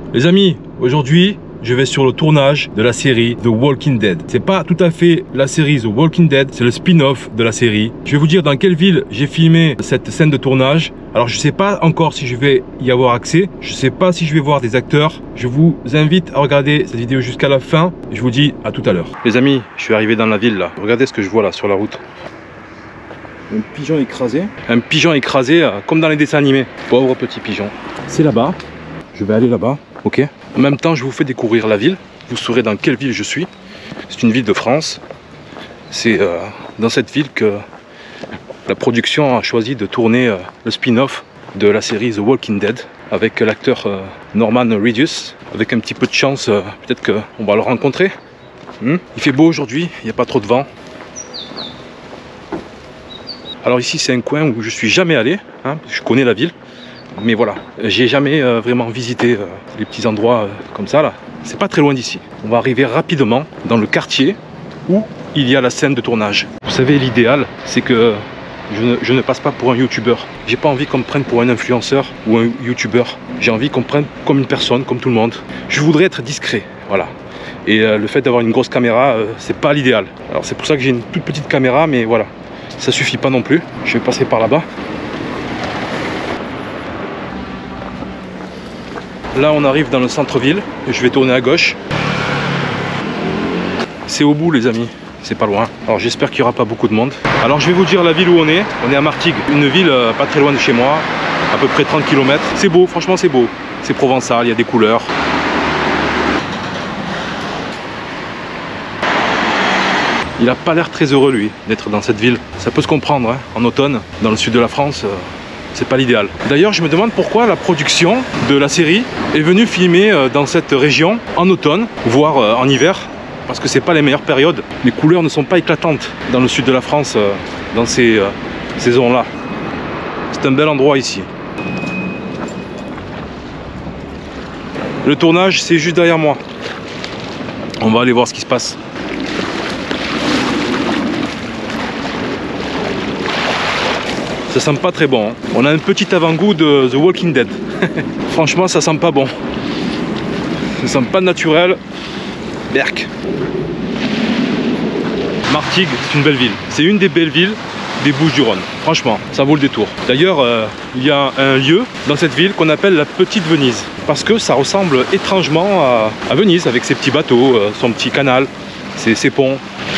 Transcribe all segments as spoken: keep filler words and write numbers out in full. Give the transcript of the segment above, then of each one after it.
Les amis, aujourd'hui, je vais sur le tournage de la série The Walking Dead. C'est pas tout à fait la série The Walking Dead, c'est le spin-off de la série. Je vais vous dire dans quelle ville j'ai filmé cette scène de tournage. Alors je sais pas encore si je vais y avoir accès, je sais pas si je vais voir des acteurs. Je vous invite à regarder cette vidéo jusqu'à la fin. Je vous dis à tout à l'heure. Les amis, je suis arrivé dans la ville là. Regardez ce que je vois là sur la route. Un pigeon écrasé. Un pigeon écrasé euh, comme dans les dessins animés. Pauvre petit pigeon. C'est là-bas. Je vais aller là-bas. Ok. En même temps, je vous fais découvrir la ville. Vous saurez dans quelle ville je suis. C'est une ville de France. C'est euh, dans cette ville que la production a choisi de tourner euh, le spin-off de la série The Walking Dead avec l'acteur euh, Norman Reedus. Avec un petit peu de chance, euh, peut-être qu'on va le rencontrer. Hmm. Il fait beau aujourd'hui, il n'y a pas trop de vent. Alors ici, c'est un coin où je suis jamais allé. Hein, je connais la ville. Mais voilà, j'ai jamais euh, vraiment visité euh, les petits endroits euh, comme ça là. C'est pas très loin d'ici. On va arriver rapidement dans le quartier où il y a la scène de tournage. Vous savez, l'idéal, c'est que je ne, je ne passe pas pour un youtubeur. J'ai pas envie qu'on me prenne pour un influenceur ou un youtubeur. J'ai envie qu'on me prenne comme une personne, comme tout le monde. Je voudrais être discret, voilà. Et euh, le fait d'avoir une grosse caméra, euh, c'est pas l'idéal. Alors c'est pour ça que j'ai une toute petite caméra, mais voilà, ça suffit pas non plus. Je vais passer par là-bas. Là, on arrive dans le centre-ville. Je vais tourner à gauche. C'est au bout, les amis. C'est pas loin. Alors, j'espère qu'il n'y aura pas beaucoup de monde. Alors, je vais vous dire la ville où on est. On est à Martigues, une ville euh, pas très loin de chez moi, à peu près trente kilomètres. C'est beau, franchement, c'est beau. C'est provençal, il y a des couleurs. Il n'a pas l'air très heureux, lui, d'être dans cette ville. Ça peut se comprendre, hein. En automne, dans le sud de la France. Euh... C'est pas l'idéal. D'ailleurs, je me demande pourquoi la production de la série est venue filmer dans cette région en automne, voire en hiver, parce que c'est pas les meilleures périodes. Les couleurs ne sont pas éclatantes dans le sud de la France, dans ces saisons-là. C'est un bel endroit ici. Le tournage, c'est juste derrière moi. On va aller voir ce qui se passe. Ça sent pas très bon. Hein. On a un petit avant-goût de The Walking Dead. Franchement, ça sent pas bon. Ça sent pas naturel. Berk. Martigues, c'est une belle ville. C'est une des belles villes des Bouches-du-Rhône. Franchement, ça vaut le détour. D'ailleurs, euh, il y a un lieu dans cette ville qu'on appelle la Petite Venise. Parce que ça ressemble étrangement à, à Venise, avec ses petits bateaux, euh, son petit canal, ses, ses ponts.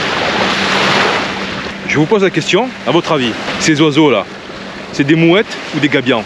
Je vous pose la question, à votre avis, ces oiseaux-là, c'est des mouettes ou des gabions?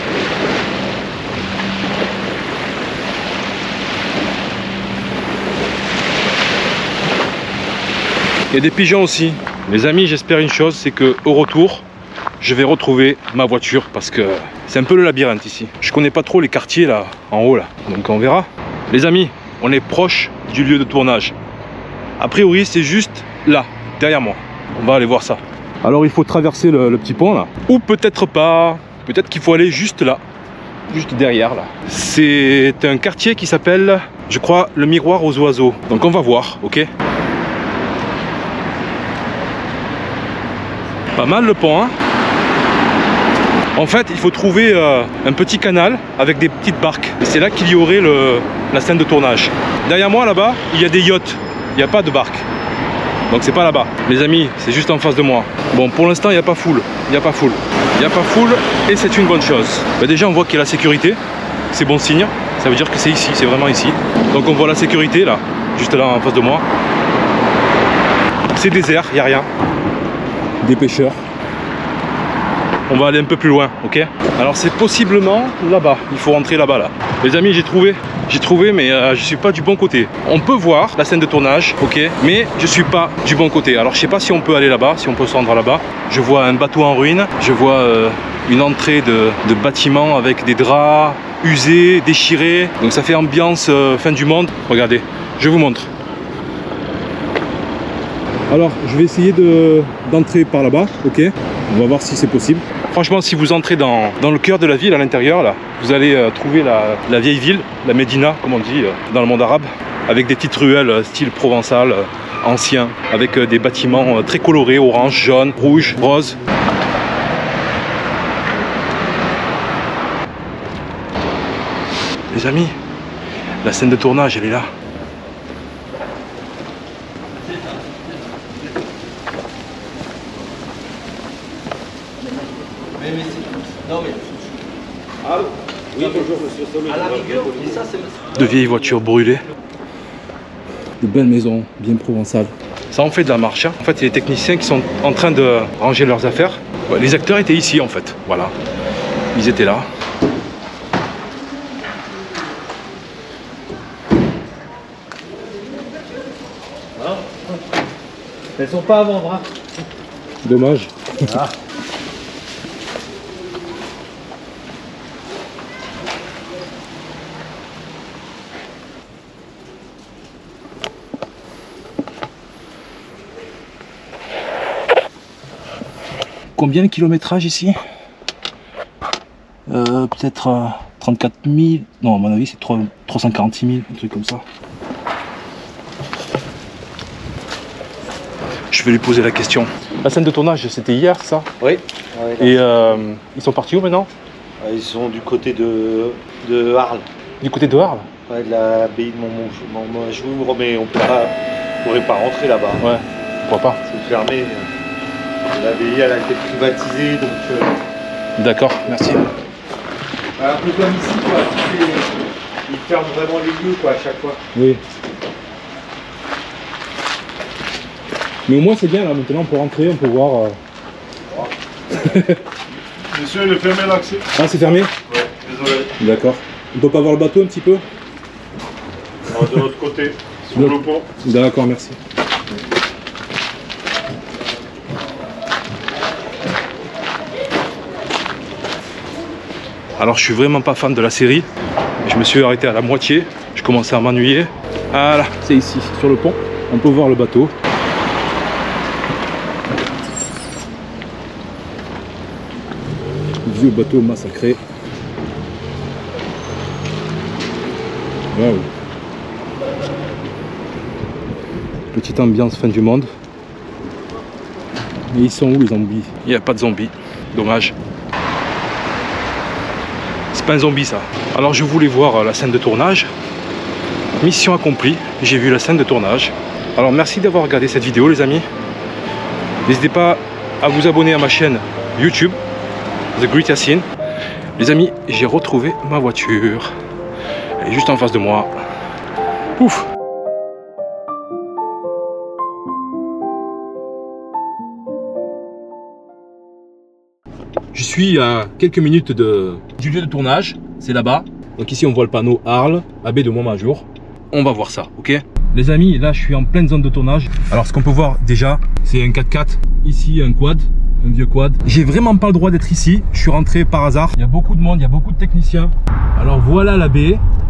Il y a des pigeons aussi. Les amis, j'espère une chose, c'est que au retour, je vais retrouver ma voiture parce que c'est un peu le labyrinthe ici. Je connais pas trop les quartiers là, en haut là, donc on verra. Les amis, on est proche du lieu de tournage. A priori, c'est juste là, derrière moi. On va aller voir ça. Alors il faut traverser le, le petit pont là. Ou peut-être pas. Peut-être qu'il faut aller juste là. Juste derrière là. C'est un quartier qui s'appelle, je crois, le Miroir aux Oiseaux. Donc on va voir, ok? Pas mal le pont, hein? En fait, il faut trouver euh, un petit canal avec des petites barques. Et c'est là qu'il y aurait le, la scène de tournage. Derrière moi là-bas, il y a des yachts. Il n'y a pas de barque. Donc c'est pas là-bas. Les amis, c'est juste en face de moi. Bon, pour l'instant, il n'y a pas foule. Il n'y a pas foule. Il n'y a pas foule et c'est une bonne chose. Bah, déjà, on voit qu'il y a la sécurité. C'est bon signe. Ça veut dire que c'est ici, c'est vraiment ici. Donc on voit la sécurité là, juste là en face de moi. C'est désert, il n'y a rien. Des pêcheurs. On va aller un peu plus loin, ok? Alors c'est possiblement là-bas. Il faut rentrer là-bas là. Les amis, j'ai trouvé. J'ai trouvé, mais euh, je suis pas du bon côté. On peut voir la scène de tournage, ok, mais je suis pas du bon côté. Alors je sais pas si on peut aller là-bas, si on peut se rendre là-bas. Je vois un bateau en ruine, je vois euh, une entrée de, de bâtiment avec des draps usés, déchirés. Donc ça fait ambiance euh, fin du monde. Regardez, je vous montre. Alors je vais essayer de d'entrer par là-bas, ok. On va voir si c'est possible. Franchement, si vous entrez dans, dans le cœur de la ville, à l'intérieur, là, vous allez euh, trouver la, la vieille ville, la Médina, comme on dit euh, dans le monde arabe, avec des petites ruelles euh, style provençal, euh, ancien, avec euh, des bâtiments euh, très colorés, orange, jaune, rouge, rose. Les amis, La scène de tournage, elle est là. De vieilles voitures brûlées. De belles maisons, bien provençales. Ça en fait de la marche. Hein. En fait, il y a les techniciens qui sont en train de ranger leurs affaires. Ouais, les acteurs étaient ici en fait. Voilà. Ils étaient là. Elles sont pas à vendre. Hein. Dommage. Ah. Combien de kilométrage ici? euh, Peut-être euh, trente-quatre mille. Non, à mon avis, c'est trois cent quarante-six mille, un truc comme ça. Je vais lui poser la question. La scène de tournage, c'était hier, ça? Oui. Ouais, Et euh, ils sont partis où maintenant? Ils sont du côté de, de Arles. Du côté de Arles? Ouais, de l'abbaye de Montmajour, mais on ne pourrait pas rentrer là-bas. Ouais, pourquoi pas? C'est fermé. L'abbaye, elle a été privatisée, donc... Euh... D'accord, merci. Un peu comme ici, quoi. Ils ferment vraiment les lieux, quoi, à chaque fois. Oui. Mais au moins, c'est bien, là, maintenant, on peut rentrer, on peut voir... Euh... Monsieur, il est fermé l'accès. Ah, c'est fermé? Ouais, désolé. D'accord. On peut pas voir le bateau un petit peu? Ah, de l'autre côté, sur Le... le pont. D'accord, merci. Alors je suis vraiment pas fan de la série. Je me suis arrêté à la moitié. Je commençais à m'ennuyer. Voilà, c'est ici, sur le pont. On peut voir le bateau. Vieux bateau massacré. Wow. Petite ambiance fin du monde. Mais ils sont où les zombies? Il n'y a pas de zombies. Dommage. C'est pas un zombie ça. Alors je voulais voir la scène de tournage. Mission accomplie. J'ai vu la scène de tournage. Alors merci d'avoir regardé cette vidéo les amis. N'hésitez pas à vous abonner à ma chaîne YouTube The Great Yassine. Les amis, j'ai retrouvé ma voiture. Elle est juste en face de moi. Ouf. Je suis à quelques minutes de, du lieu de tournage, c'est là-bas. Donc ici on voit le panneau Arles, abbaye de Montmajour. On va voir ça, ok? Les amis, là je suis en pleine zone de tournage. Alors ce qu'on peut voir déjà, c'est un quatre-quatre. Ici un quad, un vieux quad. J'ai vraiment pas le droit d'être ici, je suis rentré par hasard. Il y a beaucoup de monde, il y a beaucoup de techniciens. Alors voilà la baie.